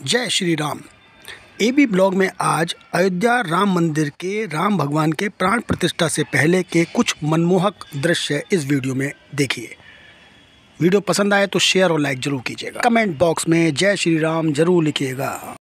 जय Shri Ram. AB blog में आज अयोध्या राम मंदिर के राम भगवान के प्राण प्रतिष्ठा से पहले के कुछ मनमोहक दृश्य इस वीडियो में देखिए। वीडियो पसंद आए तो शेयर और लाइक जरूर कीजिएगा। कमेंट बॉक्स में जय श्री राम जरूर लिखिएगा।